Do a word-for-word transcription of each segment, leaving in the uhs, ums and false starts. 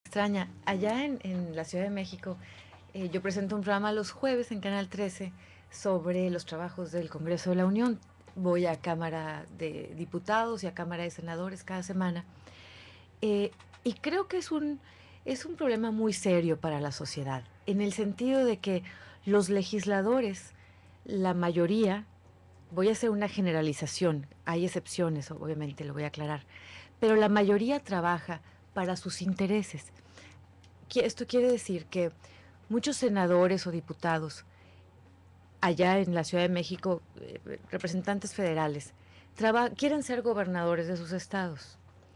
extraña. Allá en, en la Ciudad de México, eh, yo presento un programa los jueves en Canal trece sobre los trabajos del Congreso de la Unión. Voy a Cámara de Diputados y a Cámara de Senadores cada semana. Eh, y creo que es un, es un problema muy serio para la sociedad, en el sentido de que los legisladores, la mayoría, voy a hacer una generalización, hay excepciones, obviamente, lo voy a aclarar, pero la mayoría trabaja para sus intereses. Esto quiere decir que muchos senadores o diputados allá en la Ciudad de México, eh, representantes federales, quieren ser gobernadores de sus estados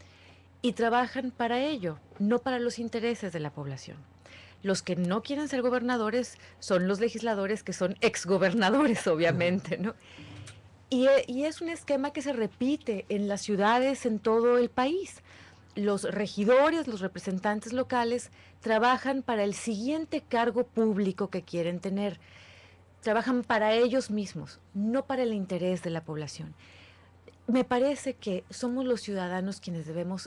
y trabajan para ello, no para los intereses de la población. Los que no quieren ser gobernadores son los legisladores que son exgobernadores, obviamente, ¿no? Y, y es un esquema que se repite en las ciudades en todo el país. Los regidores, los representantes locales, trabajan para el siguiente cargo público que quieren tener. Trabajan para ellos mismos, no para el interés de la población. Me parece que somos los ciudadanos quienes debemos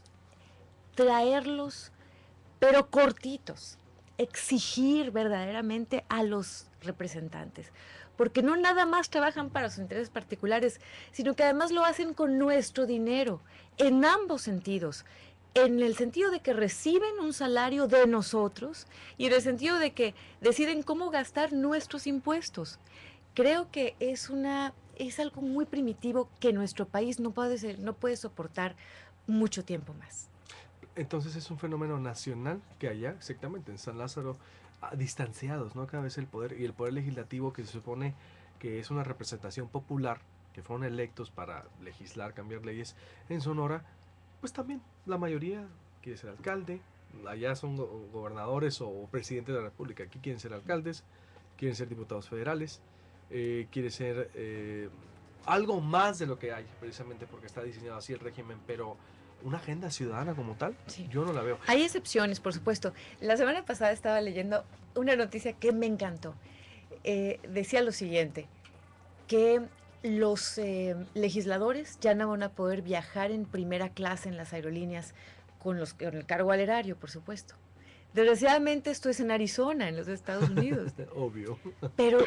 traerlos, pero cortitos, exigir verdaderamente a los representantes, porque no nada más trabajan para sus intereses particulares, sino que además lo hacen con nuestro dinero, en ambos sentidos, en el sentido de que reciben un salario de nosotros y en el sentido de que deciden cómo gastar nuestros impuestos. Creo que es una es algo muy primitivo que nuestro país no puede ser, no puede soportar mucho tiempo más. Entonces es un fenómeno nacional que allá, exactamente, en San Lázaro, ah, distanciados, ¿no? Cada vez el poder y el poder legislativo, que se supone que es una representación popular, que fueron electos para legislar, cambiar leyes, en Sonora, pues también la mayoría quiere ser alcalde, allá son go gobernadores o presidentes de la república, aquí quieren ser alcaldes, quieren ser diputados federales, eh, quieren ser eh, algo más de lo que hay, precisamente porque está diseñado así el régimen, pero una agenda ciudadana como tal, sí, yo no la veo. Hay excepciones, por supuesto. La semana pasada estaba leyendo una noticia que me encantó. Eh, decía lo siguiente, que los eh, legisladores ya no van a poder viajar en primera clase en las aerolíneas con, los, con el cargo al erario, por supuesto. Desgraciadamente esto es en Arizona, en los Estados Unidos. Obvio. Pero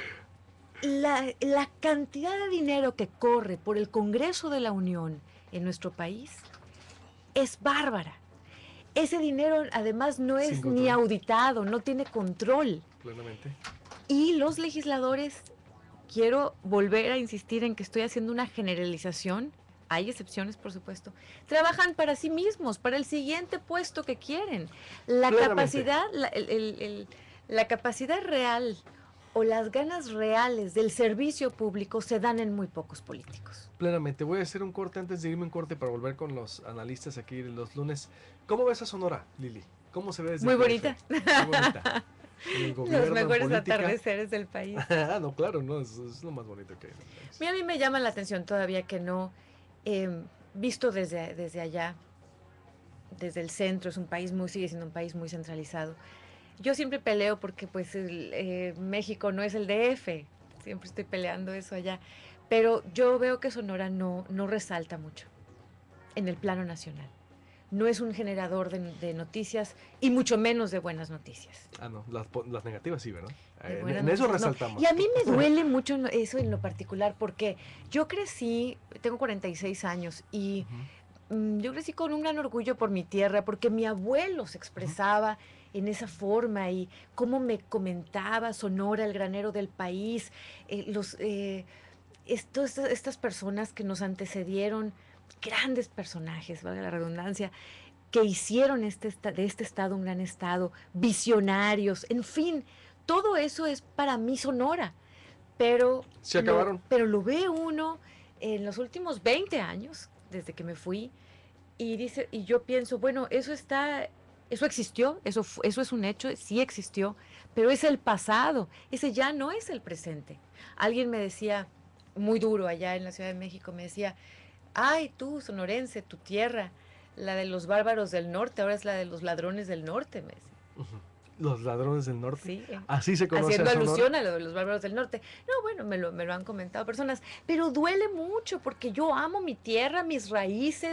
la, la cantidad de dinero que corre por el Congreso de la Unión en nuestro país es bárbara. Ese dinero además no es ni auditado, no tiene control. Plenamente. Y los legisladores, quiero volver a insistir en que estoy haciendo una generalización, hay excepciones por supuesto, trabajan para sí mismos, para el siguiente puesto que quieren. La capacidad, la, el, el, el, la capacidad real o las ganas reales del servicio público se dan en muy pocos políticos. Plenamente. Voy a hacer un corte antes de irme un corte para volver con los analistas aquí los lunes. ¿Cómo ves a Sonora, Lili? ¿Cómo se ve desde Muy bonita. Muy bonita. Gobierno, los mejores atardeceres del país. Ah, no, claro, no, es, es lo más bonito que hay. Mira, a mí me llama la atención todavía que no, eh, visto desde, desde allá, desde el centro, es un país muy, sigue siendo un país muy centralizado. Yo siempre peleo porque pues el, eh, México no es el D F, siempre estoy peleando eso allá, pero yo veo que Sonora no, no resalta mucho en el plano nacional. No es un generador de, de noticias y mucho menos de buenas noticias. Ah, no, las, las negativas sí, ¿verdad? En, en eso resaltamos. No. Y a mí me duele mucho eso en lo particular porque yo crecí, tengo cuarenta y seis años y uh-huh. um, yo crecí con un gran orgullo por mi tierra porque mi abuelo se expresaba uh-huh. en esa forma y cómo me comentaba Sonora, el granero del país, eh, los, eh, estos, estas personas que nos antecedieron, grandes personajes, valga la redundancia, que hicieron este, de este estado un gran estado, visionarios, en fin, todo eso es para mí Sonora, pero, se acabaron. Lo, pero lo ve uno en los últimos veinte años, desde que me fui, y, dice, y yo pienso, bueno, eso está, eso existió, eso, eso es un hecho, sí existió, pero es el pasado, ese ya no es el presente. Alguien me decía, muy duro allá en la Ciudad de México, me decía, ay, tú, sonorense, tu tierra, la de los bárbaros del norte, ahora es la de los ladrones del norte, me decía. Uh-huh. ¿Los ladrones del norte? Sí. Así se conoce haciendo a alusión a lo de los bárbaros del norte. No, bueno, me lo, me lo han comentado personas, pero duele mucho porque yo amo mi tierra, mis raíces,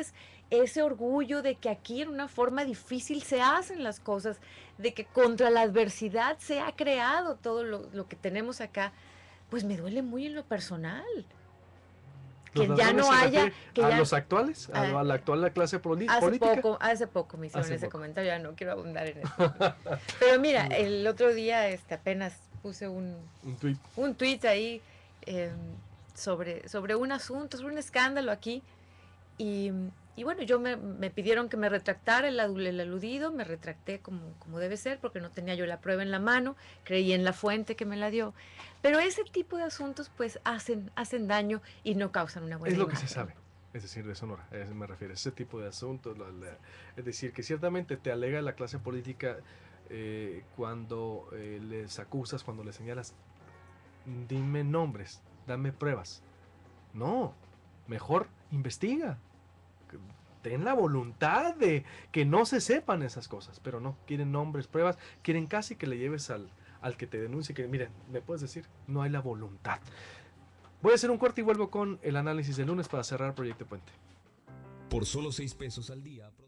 ese orgullo de que aquí en una forma difícil se hacen las cosas, de que contra la adversidad se ha creado todo lo, lo que tenemos acá, pues me duele muy en lo personal. ¿Los Que ya ladrones no se haya, refiere que a ya, los actuales? ¿A, ah, a la actual clase poli- hace política? poco, hace poco me hicieron Hace ese poco. comentario, ya no quiero abundar en eso. Pero mira, el otro día este, apenas puse un, Un tuit. un tweet ahí eh, sobre, sobre un asunto, sobre un escándalo aquí. Y, y bueno, yo me, me pidieron que me retractara el, el aludido, me retracté como, como debe ser, porque no tenía yo la prueba en la mano, creí en la fuente que me la dio. Pero ese tipo de asuntos pues hacen, hacen daño y no causan una buena Es lo imagen. que se sabe. Es decir, de Sonora, a eso me refiero, ese tipo de asuntos. La, la, es decir, que ciertamente te alega la clase política eh, cuando eh, les acusas, cuando les señalas, dime nombres, dame pruebas. No, mejor investiga. Ten la voluntad de que no se sepan esas cosas, pero no, quieren nombres, pruebas, quieren casi que le lleves al, al que te denuncie, que miren, me puedes decir, no hay la voluntad. Voy a hacer un corte y vuelvo con el análisis del lunes para cerrar Proyecto Puente. Por solo seis pesos al día.